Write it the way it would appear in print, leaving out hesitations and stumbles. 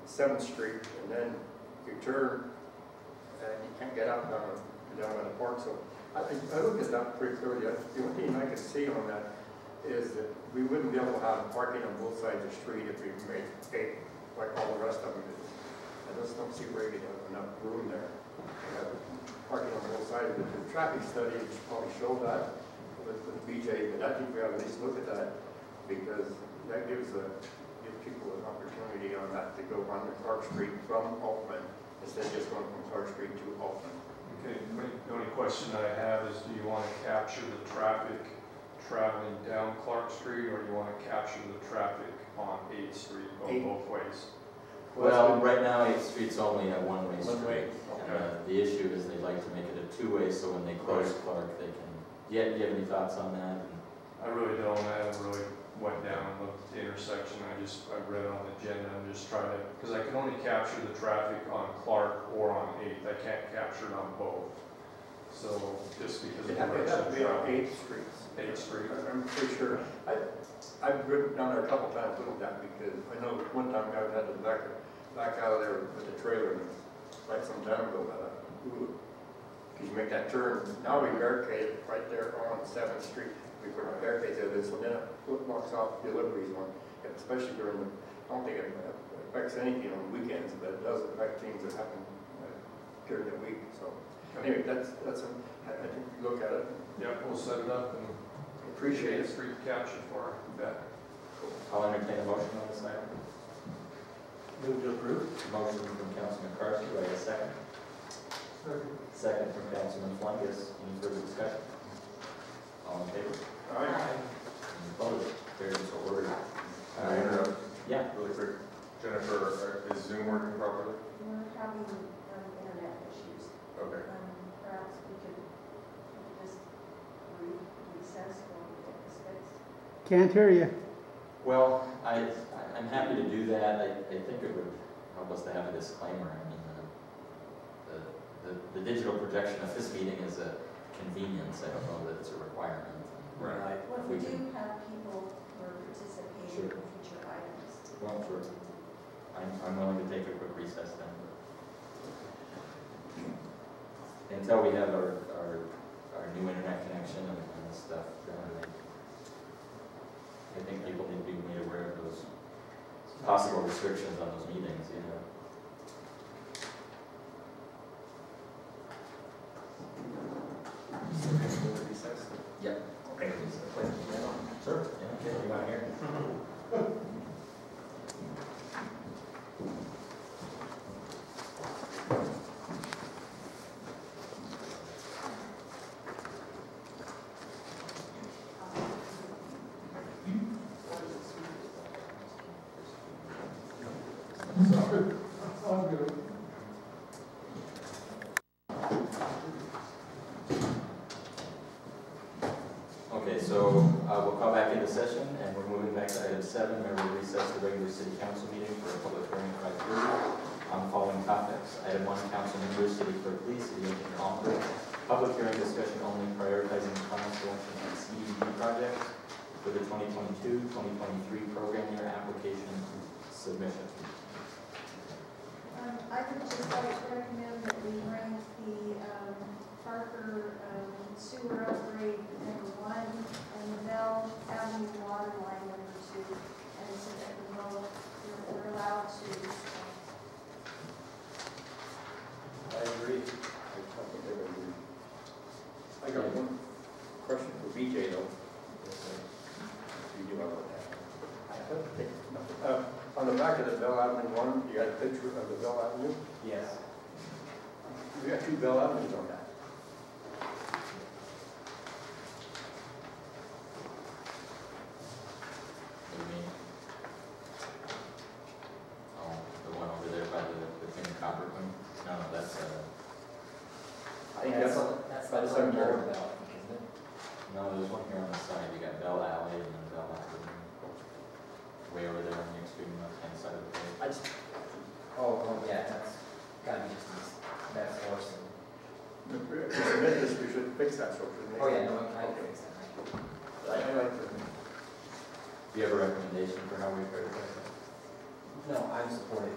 7th Street, and then you turn, and you can't get out down on the park. So I looked at that pretty clearly. The only thing I could see on that is that we wouldn't be able to have parking on both sides of the street if we made 8 like all the rest of them. I just don't see where you have enough room there. Parking on both sides. The traffic study probably show that with BJ, but I think we ought to at least look at that, because that gives people an opportunity on that to go on to Clark Street from Altman instead of just going from Clark Street to Altman. Okay, the only question I have is, do you want to capture the traffic traveling down Clark Street, or do you want to capture the traffic on 8th Street both ways? Well, right now 8th Street's only a one-way street. Okay. The issue is they'd like to make it a 2-way, so when they close Clark, they can. Do you have any thoughts on that? I really don't. I haven't really went down and looked at the intersection. I read it on the agenda. I'm just trying to, because I can only capture the traffic on Clark or on 8th. I can't capture it on both. So just because It has to be on 8th Street. 8th Street. I'm pretty sure. I've driven down there a couple times looking at that, because I know one time I had to back out of there with the trailer, and like some time ago, because you make that turn. Now we barricade it right there on 7th Street. We put our barricades there, so then it blocks off deliveries on, especially during the, I don't think it affects anything on weekends, but it does affect things that happen during the week. So anyway, I think we look at it. Yeah, we'll set it up and Appreciate it. Street capture for that. I'll entertain a motion on this item. Move to approve. Motion from Councilman Carson, do I have a second? Second from Councilman Flungus. Any further discussion? All in favor? All right. Any opposed? Carried so ordered. Can I interrupt Yeah. really quick? Jennifer, is Zoom working properly? We're having internet issues. Okay. Perhaps we could just recess or get this fixed. Can't hear you. Well, I'm happy to do that. I think it would help us to have a disclaimer. I mean, the digital projection of this meeting is a convenience. I don't know that it's a requirement. Right. Well, if we do have people who are participating in future items. Well, sure. I'm willing to take a quick recess then. Until we have our new internet connection and this stuff done, I think people need to be made aware of those possible restrictions on those meetings, you know. Recess. Yep. Okay. Sure. Yeah, okay, you want to hear? Okay, so we'll call back into session, and we're moving back to item 7, where we recess the regular city council meeting for a public hearing at 5:30 on the following topics. Item 1, council members, city clerk, please, city engineer Alford. Public hearing discussion only, prioritizing the final selection of CDD projects for the 2022-2023 program year application submission. I would just like to recommend that we rank the Parker sewer upgrade number 1 and the Bell Avenue water line number 2, and so that we're allowed to. I agree. I got one question for BJ though. You do have that. On the back of the Bell Avenue one, you got a picture of the Bell Avenue? Yes. We got 2 Bell Avenues on that. What do you mean? Oh, the one over there by the King Copper one? No, that's I think that's by the cemetery. no, there's one here on the side. You got Bell Alley and then Bell Avenue. Way over there on the extreme left-hand side of the page. Oh, yeah, that's gotta be just, that's worse than. We should fix that, so. Oh, yeah, no, I can fix that. I like to. Do you have a recommendation for how we prioritize that? No, I'm supporting